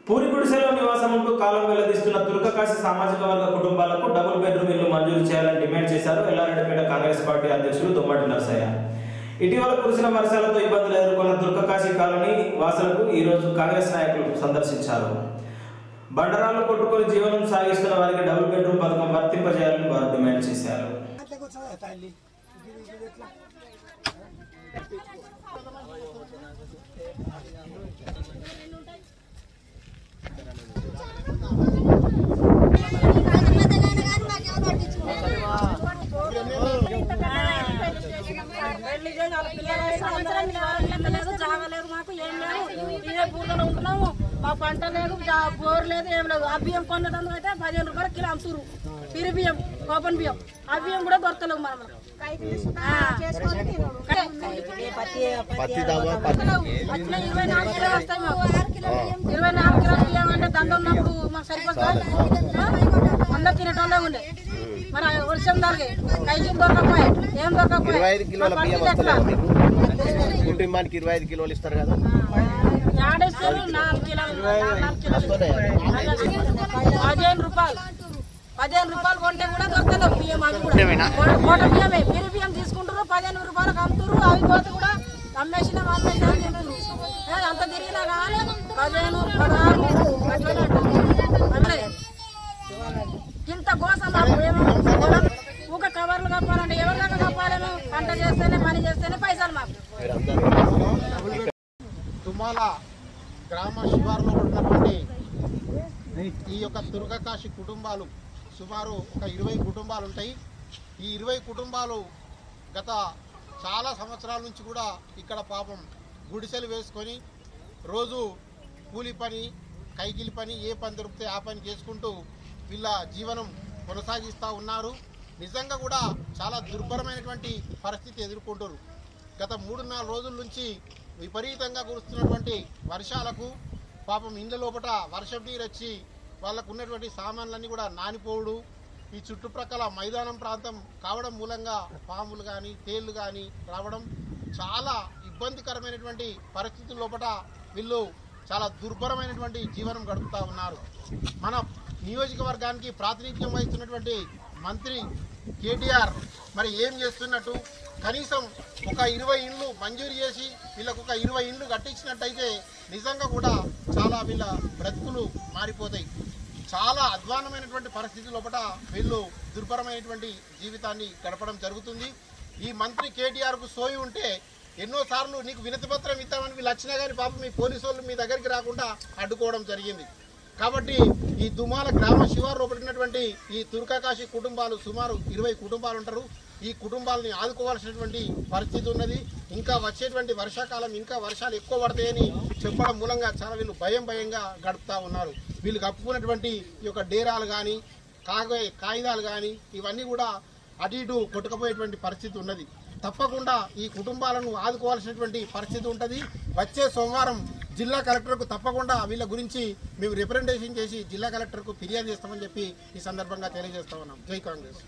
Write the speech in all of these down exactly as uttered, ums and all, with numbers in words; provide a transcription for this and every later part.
పూరి గుడిసెలో నివాసం ఉంటూ కాలం వెల్లదీస్తున్న తుర్కకాశి సామాజిక వర్గ కుటుంబాలకు డబుల్ బెడ్రూమ్ ఇల్లు మంజూరు చేయాలని డిమాండ్ చేశారు ఎల్లారెడ్డిపేట కాంగ్రెస్ పార్టీ అధ్యక్షులు దుమ్మటి నరసయ్య. ఇటీవల కురిసిన వర్షాలతో ఇబ్బందులు ఎదుర్కొన్న తుర్కకాశి కాలనీ వాసులకు ఈ రోజు కాంగ్రెస్ నాయకులు సందర్శించారు. బండరాలు కొట్టుకొని జీవనం సాగిస్తున్న వారికి డబుల్ బెడ్రూమ్ పథకం వర్తింపజేయాలని వారు డిమాండ్ చేశారు. మా పంట లేదు, బోర్ లేదు, ఏం లేదు. ఆ బియ్యం కొన్నదందుకు అయితే పదిహేను రూపాయలు కిలో అమ్ముతురు. పిరి బియ్యం, ఓపెన్ బియ్యం, ఆ బియ్యం కూడా దొరకలేవు. మనం ఇరవై నాలుగు కిలోలు వస్తాయి మాకు. ఇరవై నాలుగు కిలోల బియ్యం అంటే దండ ఉన్నప్పుడు మాకు సరిపోతుంది. అందరు తినేటోళ్ళే ఉండే. మన వర్షం దానికి కైకి దొరకపోయాయి, ఏం దొరకపోయాయి. కుటుంబానికి ఇరవై ఐదు కిలోలు ఇస్తారు కదా, ఆడేస్తారు. నాలుగు కిలోలు పదిహేను రూపాయలు పదిహేను రూపాయలు కొంటే కూడా దొరకలేవు బియ్యం. అవి కూడా కోట బియ్యమే, పిరి బియ్యం తీసుకుంటారు, పదిహేను రూపాయలకు అమ్ముతారు. అవి పోతే కూడా అమ్మేసిన అమ్మేసిన అంత తిరిగినా కానీ పదిహేను పదహారు ఇంత కోసం ఊక కవర్లు కప్పాలంటే ఎవరిదాకా కప్పాలేమో. పంట చేస్తేనే పని చేస్తేనే పైసలు మాకు. తుమ్మాల గ్రామ శివారులో ఉన్నటువంటి ఈ యొక్క తుర్కకాశి కుటుంబాలు సుమారు ఒక ఇరవై కుటుంబాలు ఉంటాయి. ఈ ఇరవై కుటుంబాలు గత చాలా సంవత్సరాల నుంచి కూడా ఇక్కడ పాపం గుడిసెలు వేసుకొని రోజు కూలి పని, కైకిలి పని, ఏ పని దొరికితే ఆ పని చేసుకుంటూ వీళ్ళ జీవనం కొనసాగిస్తూ ఉన్నారు. నిజంగా కూడా చాలా దుర్భరమైనటువంటి పరిస్థితి ఎదుర్కొంటారు. గత మూడు నాలుగు రోజుల నుంచి విపరీతంగా కురుస్తున్నటువంటి వర్షాలకు పాపం ఇండ్ల లోపల వర్షం నీరు వచ్చి వాళ్ళకు ఉన్నటువంటి సామాన్లన్నీ కూడా నానిపోవడు. ఈ చుట్టుప్రక్కల మైదానం ప్రాంతం కావడం మూలంగా పాములు కానీ తేళ్లు కానీ రావడం చాలా ఇబ్బందికరమైనటువంటి పరిస్థితుల లోపల వీళ్ళు చాలా దుర్భరమైనటువంటి జీవనం గడుపుతూ ఉన్నారు. మన నియోజకవర్గానికి ప్రాతినిధ్యం వహిస్తున్నటువంటి మంత్రి కేటీఆర్ మరి ఏం చేస్తున్నట్టు, కనీసం ఒక ఇరవై ఇండ్లు మంజూరు చేసి వీళ్ళకు ఒక ఇరవై ఇండ్లు కట్టించినట్టయితే నిజంగా కూడా చాలా వీళ్ళ బ్రతుకులు మారిపోతాయి. చాలా అధ్వానమైనటువంటి పరిస్థితి లోపల వీళ్ళు దుర్భరమైనటువంటి జీవితాన్ని గడపడం జరుగుతుంది. ఈ మంత్రి కేటీఆర్కు సోయి ఉంటే ఎన్నోసార్లు నీకు వినతి పత్రం ఇస్తామని వీళ్ళు వచ్చినా కానీ పాపం మీ పోలీసు వాళ్ళు మీ దగ్గరికి రాకుండా అడ్డుకోవడం జరిగింది. కాబట్టి ఈ దుమాల గ్రామ శివారు పడినటువంటి ఈ తుర్కకాశి కుటుంబాలు సుమారు ఇరవై కుటుంబాలు ఉంటారు. ఈ కుటుంబాలని ఆదుకోవాల్సినటువంటి పరిస్థితి ఉన్నది. ఇంకా వచ్చేటువంటి వర్షాకాలం ఇంకా వర్షాలు ఎక్కువ పడతాయని చెప్పడం మూలంగా చాలా వీళ్ళు భయం భయంగా గడుపుతూ ఉన్నారు. వీళ్ళు కప్పుకున్నటువంటి ఈ యొక్క డేరాలు కానీ కాగే కాగితాలు కానీ ఇవన్నీ కూడా అటు ఇటు కొట్టుకుపోయేటువంటి పరిస్థితి ఉన్నది. తప్పకుండా ఈ కుటుంబాలను ఆదుకోవాల్సినటువంటి పరిస్థితి ఉంటుంది. వచ్చే సోమవారం జిల్లా కలెక్టర్కు తప్పకుండా వీళ్ళ గురించి మేము రిప్రజెంటేషన్ చేసి జిల్లా కలెక్టర్కు ఫిర్యాదు చేస్తామని చెప్పి ఈ సందర్భంగా తెలియజేస్తా ఉన్నాం. జై కాంగ్రెస్.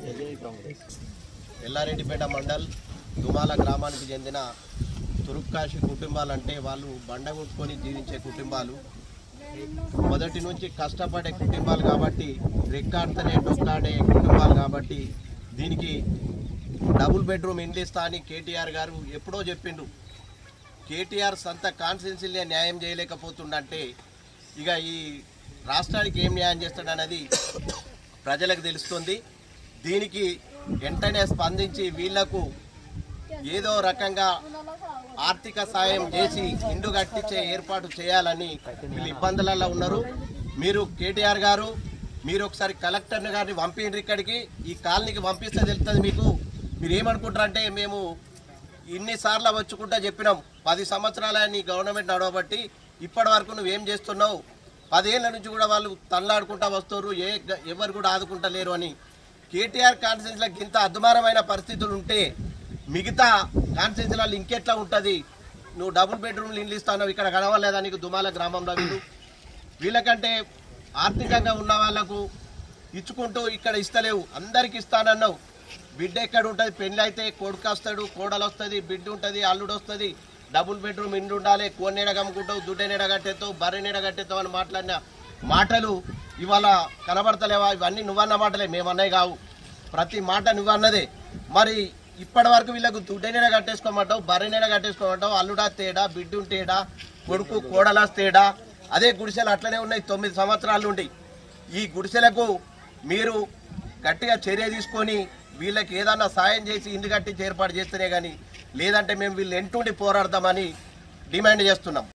ఎల్లారెడ్డిపేట మండల్ దుమాల గ్రామానికి చెందిన తుర్కకాశి కుటుంబాలంటే వాళ్ళు బండ కొట్టుకొని జీవించే కుటుంబాలు, మొదటి నుంచి కష్టపడే కుటుంబాలు కాబట్టి, రెక్కాడితేనే డొక్కాడే కుటుంబాలు కాబట్టి దీనికి డబుల్ బెడ్రూమ్ ఇండ్లు ఇస్తా అని కేటీఆర్ గారు ఎప్పుడో చెప్పిండు. కేటీఆర్ సొంత కాన్స్టిట్యున్సీలే న్యాయం చేయలేకపోతుండంటే ఇక ఈ రాష్ట్రానికి ఏం న్యాయం చేస్తాడన్నది ప్రజలకు తెలుస్తుంది. దీనికి వెంటనే స్పందించి వీళ్లకు ఏదో రకంగా ఆర్థిక సాయం చేసి ఇండ్లు కట్టించే ఏర్పాటు చేయాలని వీళ్ళు ఇబ్బందులలో ఉన్నారు. మీరు కేటీఆర్ గారు మీరు ఒకసారి కలెక్టర్ గారిని పంపిండ్రు, ఇక్కడికి ఈ కాలనీకి పంపిస్తే తెలుస్తుంది మీకు. మీరు ఏమనుకుంటారంటే మేము ఇన్నిసార్లు వచ్చుకుంటా చెప్పినాం, పది సంవత్సరాల నీ గవర్నమెంట్ నడవబట్టి ఇప్పటి వరకు నువ్వేం చేస్తున్నావు, పదేళ్ల నుంచి కూడా వాళ్ళు తల్లాడుకుంటా వస్తారు, ఏ ఎవరు కూడా ఆదుకుంటలేరు అని. కేటీఆర్ కాన్స్టిట్యున్సీలకు ఇంత అద్మానమైన పరిస్థితులు ఉంటే మిగతా కాన్స్టిట్యున్సీలలో ఇంకెట్లా ఉంటుంది? నువ్వు డబుల్ బెడ్రూమ్లు ఇల్లు ఇస్తాను, ఇక్కడ గడవలేదా నీకు దుమాల గ్రామంలో? వీళ్ళు వీళ్ళకంటే ఆర్థికంగా ఉన్న వాళ్లకు ఇచ్చుకుంటూ ఇక్కడ ఇస్తలేవు, అందరికి ఇస్తానన్నావు. బిడ్డ ఎక్కడ ఉంటుంది? పెళ్ళి అయితే కొడుకు వస్తాడు, కోడలు వస్తుంది, బిడ్డ ఉంటుంది, అల్లుడు వస్తుంది, డబుల్ బెడ్రూమ్ ఇండ్లు ఉండాలి, కోన్నెడ కమ్ముకుంటావు, దుడ్డెనెడ కట్టేస్తావు, బర్రెనెడ కట్టేస్తావు అని మాట్లాడిన మాటలు ఇవాళ కనబడతలేవా? ఇవన్నీ నువ్వన్న మాటలే, మేమన్నవి కావు. ప్రతి మాట నువ్వన్నదే. మరి ఇప్పటి వరకు వీళ్ళకు దుడ్డెనెడ కట్టేసుకోమంటావు, బర్రెనెడ కట్టేసుకోమంటావు, అల్లుడా తేడా, బిడ్డుంటేడా, కొడుకు కోడలా తేడా. అదే గుడిసెలు అట్లనే ఉన్నాయి తొమ్మిది సంవత్సరాల నుండి. ఈ గుడిసెలకు మీరు గట్టిగా చర్య తీసుకొని వీళ్ళకి ఏదన్నా సాయం చేసి ఇంటి కట్టించి ఏర్పాటు చేస్తేనే కానీ, లేదంటే మేము వీళ్ళు ఎంటుండి పోరాడదామని డిమాండ్ చేస్తున్నాం.